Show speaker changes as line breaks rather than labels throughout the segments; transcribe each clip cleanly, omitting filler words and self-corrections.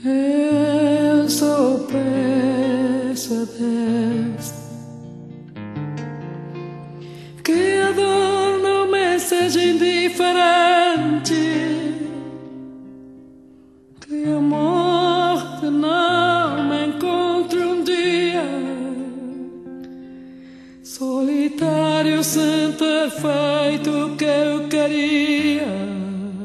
Eu só peço a Deus que a dor não me seja indiferente, que a morte não me encontre um dia solitário sem ter feito o que eu queria.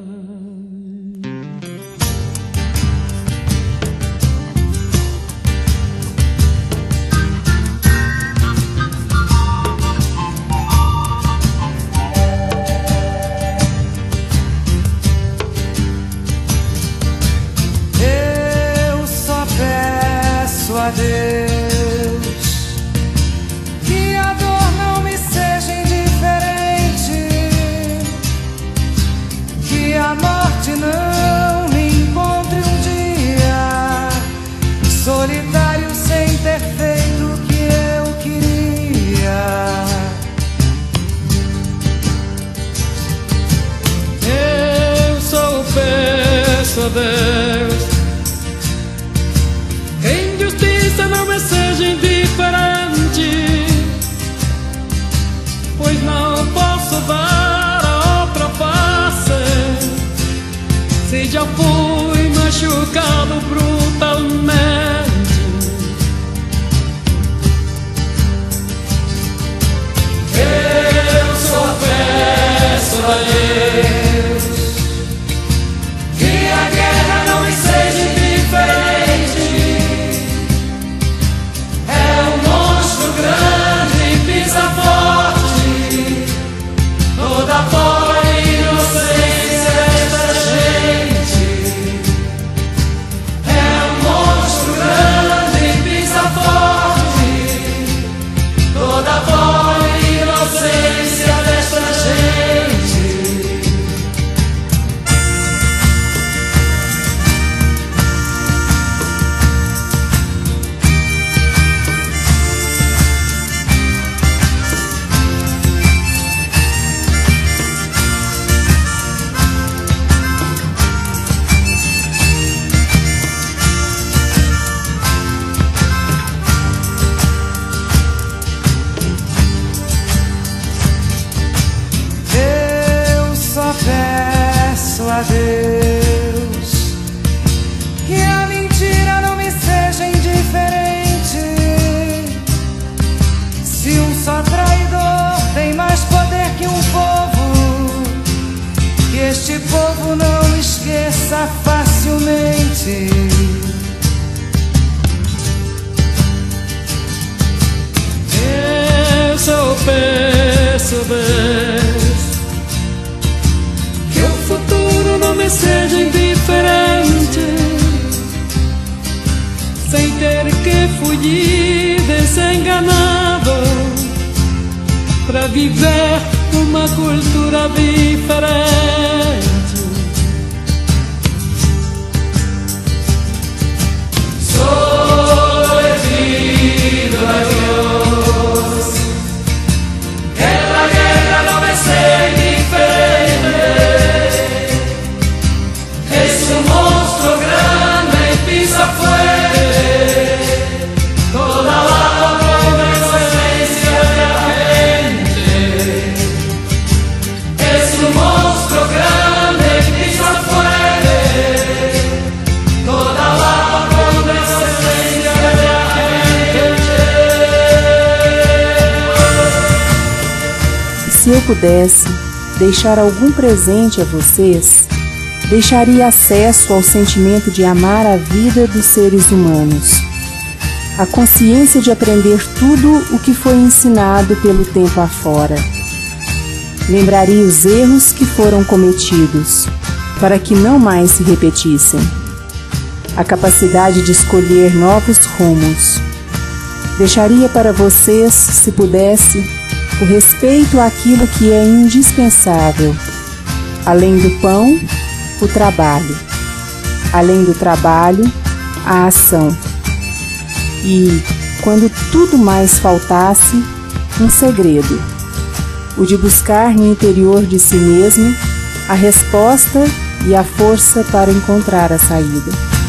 A Deus que a dor não me seja indiferente, que a morte não me encontre um dia solitário sem ter feito o que eu queria.
Eu só peço a Deus que a injustiça não me seja indiferente, pois não posso dar a outra face se já fui machucado brutalmente. Eu só peço a Deus que a guerra não me seja indiferente. Grande e pisa forte toda a pobre inocência desta gente. É um monstro grande e pisa forte toda a pobre inocência desta gente.
A Deus que a mentira não me seja indiferente, se um só traidor tem mais poder que um povo, que este povo não me esqueça facilmente.
Eu só peço a Deus que o futuro não me seja indiferente, sem ter que fugir desenganado para viver uma cultura diferente. Solo he pedido a Dios que la guerra no me sea indiferente. Es un monstruo grande y pisa fuerte toda la pobre inocencia de la gente. Es un monstruo grande y pisa fuerte toda la pobre inocencia de la gente.
Se eu pudesse deixar algum presente a vocês, deixaria acesso ao sentimento de amar a vida dos seres humanos, a consciência de aprender tudo o que foi ensinado pelo tempo afora. Lembraria os erros que foram cometidos, para que não mais se repetissem. A capacidade de escolher novos rumos. Deixaria para vocês, se pudesse, o respeito àquilo que é indispensável. Além do pão, o trabalho. Além do trabalho, a ação. E, quando tudo mais faltasse, um segredo. O de buscar no interior de si mesmo a resposta e a força para encontrar a saída.